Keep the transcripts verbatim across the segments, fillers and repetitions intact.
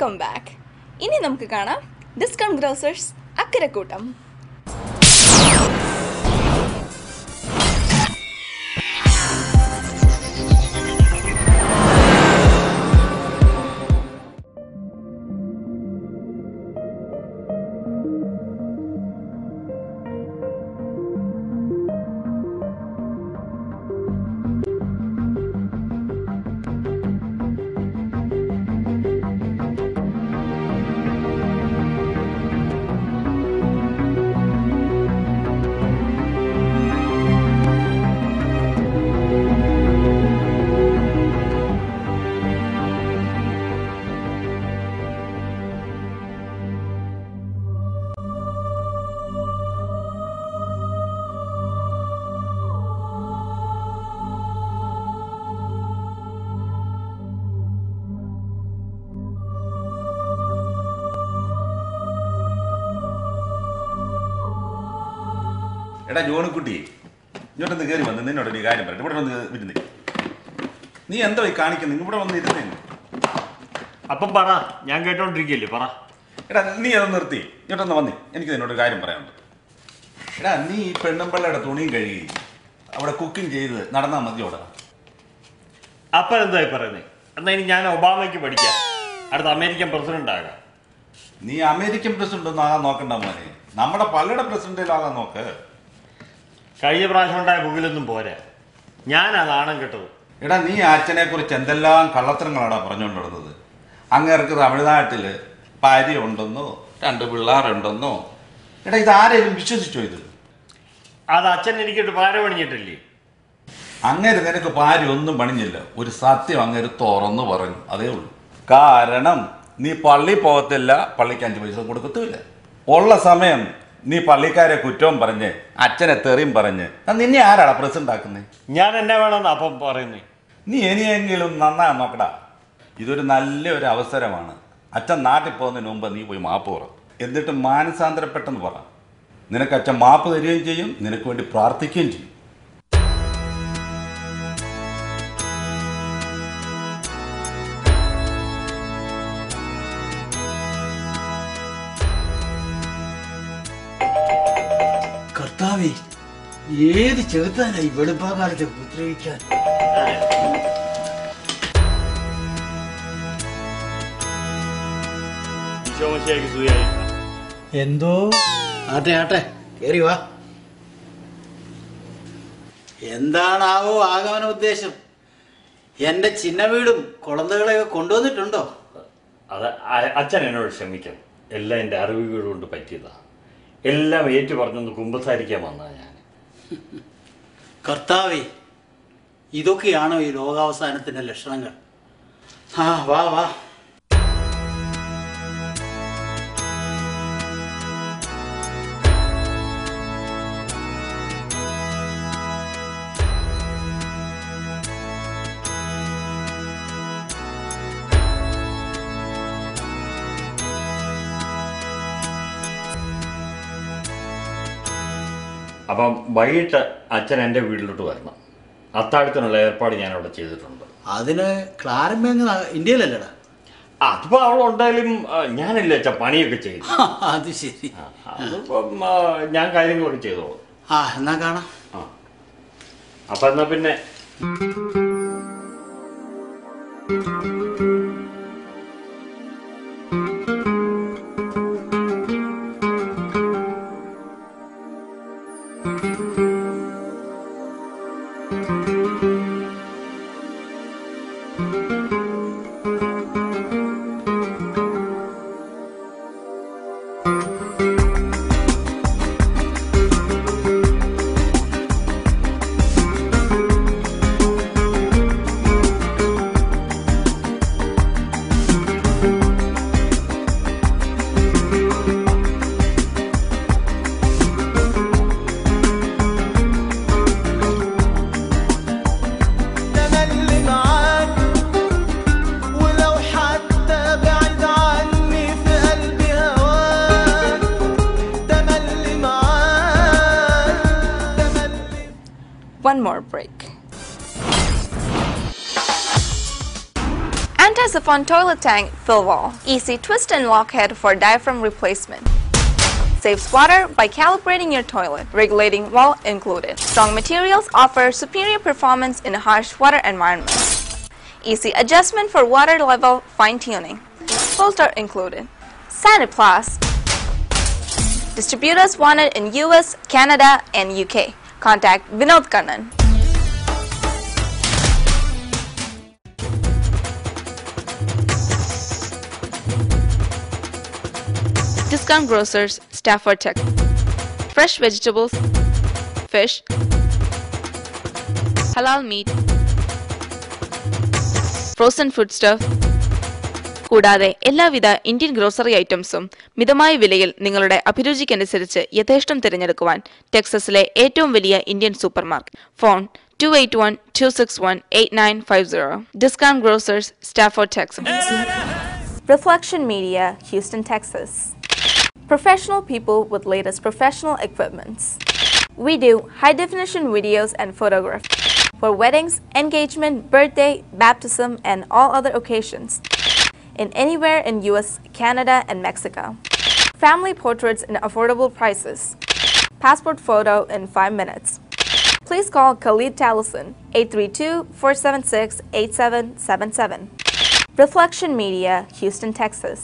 Welcome back. ഇനി നമുക്ക് കാണാം ഡിസ്കൗണ്ട് ഗ്രോസേഴ്സ് അക്കരക്കൂട്ടം. എടാ ജോണിക്കുട്ടി, ഇങ്ങോട്ടൊന്ന് കയറി വന്ന് നിന്നോടൊരു കാര്യം പറയട്ടെ. ഇവിടെ വന്ന് ഇരുന്നേ. നീ എന്താ ഈ കാണിക്കുന്നത്? ഇവിടെ വന്ന് ഇരുന്നേ. അപ്പം പറ, ഞാൻ കേട്ടോണ്ടിരിക്കല്ലേ, പറ. എടാ നീ അത് നിർത്തി, ഇങ്ങോട്ടൊന്ന് വന്നേ. എനിക്ക് നിന്നോട് കാര്യം പറയാനുണ്ട്. എടാ നീ ഈ പെണ്ണുമ്പള്ളയുടെ തുണിയും കഴുകി അവിടെ കുക്കിംഗ് ചെയ്ത് നടന്നാൽ മതിയോടാ. അപ്പം എന്തായി പറയുന്നത്? എന്നാ ഇനി ഞാൻ ഒബാമയ്ക്ക് പഠിക്കാം, അടുത്ത അമേരിക്കൻ പ്രസിഡന്റ് ആകാം. നീ അമേരിക്കൻ പ്രസിഡന്റ് ഒന്നും ആകാൻ നോക്കണ്ട മോനെ, നമ്മുടെ പള്ളിയുടെ പ്രസിഡന്റിലാകാൻ നോക്ക്. കഴിഞ്ഞ പ്രാവശ്യം ഉണ്ടായ പുകിലൊന്നും പോരാ, ഞാനാ നാണം കെട്ടത്. എടാ നീ അച്ഛനെ കുറിച്ച് എന്തെല്ലാം കള്ളത്തരങ്ങളാടാ പറഞ്ഞുകൊണ്ട് നടന്നത്. അങ്ങേർക്ക് തമിഴ്നാട്ടിൽ ഭാര്യ ഉണ്ടെന്നോ രണ്ട് പിള്ളേരുണ്ടെന്നോ. എടാ ഇത് ആരെങ്കിലും വിശ്വസിച്ചോ? ഇത് അത് അച്ഛൻ എനിക്കിട്ട് പാര പണിഞ്ഞിട്ടില്ലേ? അങ്ങേര് നിനക്ക് ഭാര്യ ഒന്നും പണിഞ്ഞില്ല. ഒരു സത്യം അങ്ങേര് തുറന്നു പറഞ്ഞു, അതേ ഉള്ളൂ. കാരണം നീ പള്ളി പോകത്തില്ല, പള്ളിക്ക് അഞ്ച് പൈസ കൊടുക്കത്തുമില്ല. ഉള്ള സമയം നീ പള്ളിക്കാരെ കുറ്റവും പറഞ്ഞ് അച്ഛനെ തെറിയും പറഞ്ഞ് നിന്നെ ആരാടാ പ്രസിഡന്റ് ആക്കുന്നത്? ഞാൻ എന്നെ വേണമെന്ന് അപ്പം പറയുന്നേ. നീ ഇനിയെങ്കിലും നന്നാ നോക്കടാ. ഇതൊരു നല്ലൊരു അവസരമാണ്. അച്ഛൻ നാട്ടിൽ പോകുന്നതിന് മുമ്പ് നീ പോയി മാപ്പ് പറ, എന്നിട്ട് മാനസാന്തരപ്പെട്ടെന്ന് പറ. നിനക്ക് അച്ഛൻ മാപ്പ് തരികയും ചെയ്യും, നിനക്ക് വേണ്ടി പ്രാർത്ഥിക്കുകയും ചെയ്യും. കർത്താവേ, ഏത് ചെറുത്താനായി വെളുപ്പാകാലത്തെ ഉപദ്രവിക്കാൻ? എന്തോ ആട്ടെ ആട്ടെ കേറി വാ. എന്താണാവോ ആഗമന ഉദ്ദേശം? എന്റെ ചിന്ന വീടും കുളന്തകളെയൊക്കെ കൊണ്ടുവന്നിട്ടുണ്ടോ? അത് അച്ഛൻ എന്നോട് ക്ഷമിക്കണം, എല്ലാം എൻ്റെ അറിവുകൾ കൊണ്ട് പറ്റിയതാ. എല്ലാം ഏറ്റു പറഞ്ഞൊന്ന് കുമ്പസാരിക്കാൻ വന്നാ ഞാൻ. കർത്താവേ, ഇതൊക്കെയാണോ ഈ ലോകാവസാനത്തിന്റെ ലക്ഷണങ്ങൾ? ആ വാ വാ. അപ്പം വൈകിട്ട് അച്ഛൻ എൻ്റെ വീട്ടിലോട്ട് വരണം. അത്താഴത്തിനുള്ള ഏർപ്പാട് ഞാൻ അവിടെ ചെയ്തിട്ടുണ്ട്. അതിന് ക്ലാരമ്മ ഇന്ത്യയിലല്ലടാ. അതിപ്പോൾ അവളുണ്ടായാലും ഞാനല്ലേ അച്ഛൻ പണിയൊക്കെ ചെയ്തു. അത് ശരി. അതിപ്പം ഞാൻ കാര്യങ്ങളൊക്കെ ചെയ്തോളൂ. ആ എന്നാ കാണാം. ആ അപ്പം എന്നാ പിന്നെ One more break. Multi-siphon toilet tank fill wall. Easy twist and lock head for diaphragm replacement. Saves water by calibrating your toilet, regulating wall included. Strong materials offer superior performance in harsh water environments. Easy adjustment for water level fine-tuning. Filter included. Saniplast. Distributors wanted in U S, Canada and U K. Contact Vinod Kannan. Discount Grocers, Stafford, Texas. Fresh vegetables, fish, halal meat, frozen foodstuff, കൂടാതെ എല്ലാവിധ Indian grocery ഐറ്റംസും മിതമായ വിലയിൽ നിങ്ങളുടെ അഭിരുചിക്കനുസരിച്ച് യഥേഷ്ടം തിരഞ്ഞെടുക്കുവാൻ ടെക്സസിലെ ഏറ്റവും വലിയ Indian super market. Phone two eight one, two six one, eight nine five zero. Discount Grocers, Stafford, Texas. Reflection Media, Houston, Texas. Professional people with latest professional equipments. We do high-definition videos and photography for weddings, engagement, birthday, baptism, and all other occasions in anywhere in U S, Canada, and Mexico. Family portraits in affordable prices. Passport photo in five minutes. Please call Khalid Taliesin, eight three two, four seven six, eight seven seven seven. Reflection Media, Houston, Texas.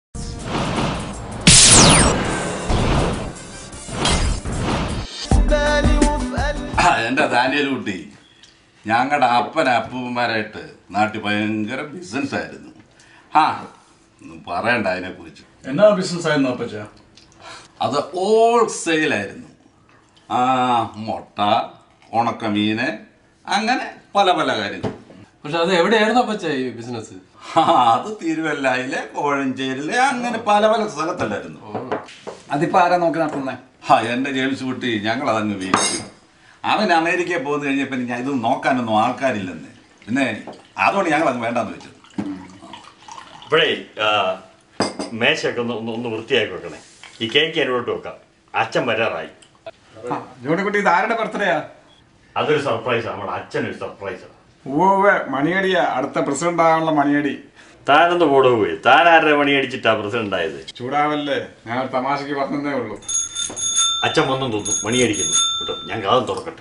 എൻ്റെ ദാനിയേൽ കുട്ടി ഞങ്ങളുടെ അപ്പൻ അപ്പൂപ്പന്മാരായിട്ട് നാട്ടിൽ ഭയങ്കര ബിസിനസ്സായിരുന്നു. ആ ഒന്നും പറയണ്ട അതിനെക്കുറിച്ച്. എന്നാ ബിസിനസ് ആയിരുന്നു അപ്പച്ച? അത് ഹോൾസെയിലായിരുന്നു. ആ മുട്ട, ഉണക്കമീന്, അങ്ങനെ പല പല കാര്യങ്ങൾ. പക്ഷെ അത് എവിടെയായിരുന്നു അപ്പച്ച ഈ ബിസിനസ്? ആ അത് തിരുവല്ലയിലെ, കോഴഞ്ചേരിയിലെ, അങ്ങനെ പല പല സ്ഥലത്തല്ലായിരുന്നു. അതിപ്പോ ആരാ നോക്കി നടത്തുന്നേ? ആ എൻ്റെ ജെയിംസ് കുട്ടി ഞങ്ങൾ അതങ്ങ് വീഴ്ച. അവൻ അമേരിക്കയിൽ പോകുന്ന കഴിഞ്ഞപ്പോൾ ഞാൻ ഇത് നോക്കാനൊന്നും ആൾക്കാരില്ലെന്ന്, പിന്നെ അതുകൊണ്ട് ഞങ്ങൾ അങ്ങ് വേണ്ടാന്ന് വെച്ചു. ഇപ്പോഴേ മേശയൊക്കെ ഒന്ന് ഒന്ന് ഒന്ന് വൃത്തിയാക്കി വെക്കണേ. ഈ കേക്ക് എന്നോട്ട് വെക്കാം. അച്ഛൻ വരാറായി. ജോണിക്കുട്ടി ഇത് ആരുടെ ബർത്ത്ഡേയാ? അതൊരു സർപ്രൈസാണ്. നമ്മുടെ അച്ഛനൊരു സർപ്രൈസാണ്. ഓവേ മണിയടിയാ, അടുത്ത പ്രസിഡന്റ് ആകാനുള്ള മണിയടി. താനൊന്ന് പോടുപോയി. താൻ ആരുടെ മണി അടിച്ചിട്ടാ പ്രസിഡന്റ് ആയത്? ചൂടാവല്ലേ, ഞാൻ തമാശക്ക് പറഞ്ഞതേ ഉള്ളൂ. അച്ഛൻ വന്നും തോന്നുന്നു മണിയടിക്കുന്നു കേട്ടോ. ഞാൻ കാതം തുറക്കട്ടെ.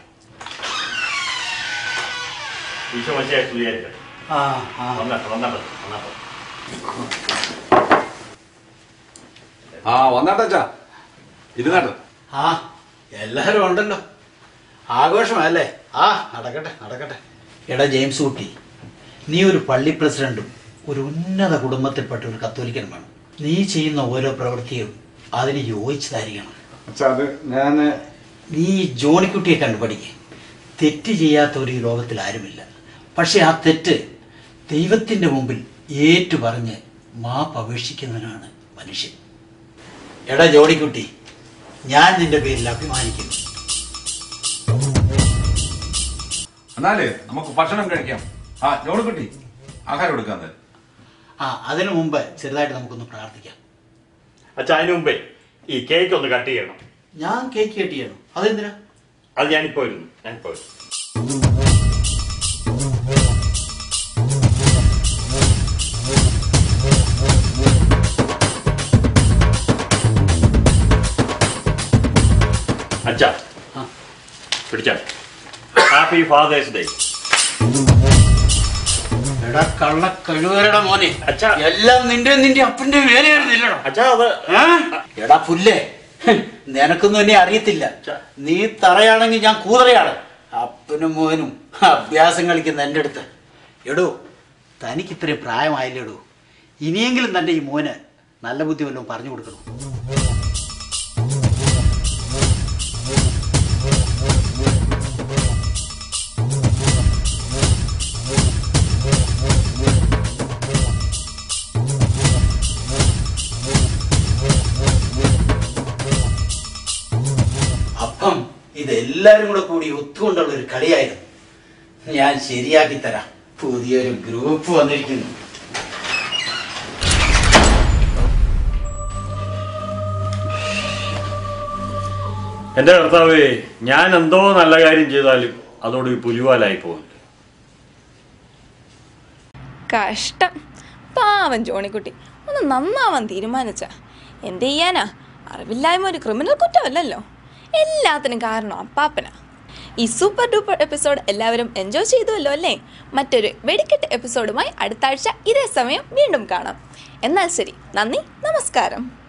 ഈശോ മനുഷ്യായിട്ട് വിചാരിക്കട്ടെ. വന്നട്ടെ വന്നട്ടെ വന്നട്ടെ. ആ വന്നാട്ടാ ഇരുന്നാട്ട്. ആ എല്ലാവരും ഉണ്ടല്ലോ, ആഘോഷമല്ലേ. ആ നടക്കട്ടെ നടക്കട്ടെ. എടാ ജെയിംസ് കുട്ടി, നീ ഒരു പള്ളി പ്രസിഡന്റും ഒരു ഉന്നത കുടുംബത്തിൽപ്പെട്ട ഒരു കത്തോലിക്കനുമാണ്. നീ ചെയ്യുന്ന ഓരോ പ്രവൃത്തിയും അതിന് യോജിച്ചതായിരിക്കണം. അത് ഞാൻ നീ ജോണിക്കുട്ടിയെ കണ്ടു പഠിക്കുക. തെറ്റ് ചെയ്യാത്ത ഒരു ലോകത്തിൽ ആരുമില്ല. പക്ഷെ ആ തെറ്റ് ദൈവത്തിൻ്റെ മുമ്പിൽ ഏറ്റു പറഞ്ഞ് മാപ്പ് അപേക്ഷിക്കുന്നവനാണ് മനുഷ്യൻ. എടാ ജോണിക്കുട്ടി, ഞാൻ നിന്റെ പേരിൽ അഭിമാനിക്കുന്നു. എന്നാലേ നമുക്ക് ഭക്ഷണം കഴിക്കാം. ആ ജോണിക്കുട്ടി ആഹാരം എടുക്കാൻ തന്നെ. ആ അതിനു മുമ്പ് ചെറുതായിട്ട് നമുക്കൊന്ന് പ്രാർത്ഥിക്കാം. അച്ഛാ അതിന് മുമ്പേ ഈ കേക്ക് ഒന്ന് കട്ട് ചെയ്യണം. ഞാൻ കേക്ക് കട്ട് ചെയ്യണം? അതെന്തിനാ? അത് ഞാനിപ്പോ വരുന്നു ഞാനിപ്പോ വരുന്നു. അച്ഛാ പിടിച്ചാ. Happy fathers day. എടാ കള്ള കഴിവേറെടാ മോനെ. അച്ഛാ എല്ലാം നിന്റെ നിന്റെ അപ്പന്റെ വേലയായിരുന്നില്ലടാ. അച്ഛാ അത് എടാ പുല്ലേ, നിനക്കൊന്നും എന്നെ അറിയത്തില്ല. നീ തറയാണെങ്കിൽ ഞാൻ കൂതറയാണ്. അപ്പനും മോനും അഭ്യാസം കളിക്കുന്ന എൻ്റെ അടുത്ത്. എടോ തനിക്ക് ഇത്രയും പ്രായമായില്ലേടോ, ഇനിയെങ്കിലും തൻ്റെ ഈ മോന് നല്ല ബുദ്ധി വല്ലതും പറഞ്ഞു കൊടുക്കണം. അപ്പം ഇതെല്ലാരും കൂടെ കൂടി ഒത്തുകൊണ്ടുള്ള ഒരു കളിയായിരുന്നു. ഞാൻ ശരിയാക്കി തരാം. പുതിയൊരു ഗ്രൂപ്പ് വന്നിരിക്കുന്നു. എന്റെ കർത്താവേ, ഞാൻ എന്തോ നല്ല കാര്യം ചെയ്താലും അതോട് ഈ പുലിവാലായി പോകും. കഷ്ടം. പാവൻ ജോണിക്കുട്ടി ഒന്ന് നന്നാവാൻ തീരുമാനിച്ച. എന്ത് ചെയ്യാനാ, അറിവില്ലായ്മ ഒരു ക്രിമിനൽ കുറ്റമല്ലല്ലോ. എല്ലാത്തിനും കാരണം അപ്പാപ്പനാ. ഈ സൂപ്പർ ഡൂപ്പർ എപ്പിസോഡ് എല്ലാവരും എൻജോയ് ചെയ്തുവല്ലോ അല്ലേ? മറ്റൊരു വെടിക്കെട്ട് എപ്പിസോഡുമായി അടുത്ത ആഴ്ച ഇതേ സമയം വീണ്ടും കാണാം. എന്നാൽ ശരി, നന്ദി, നമസ്കാരം.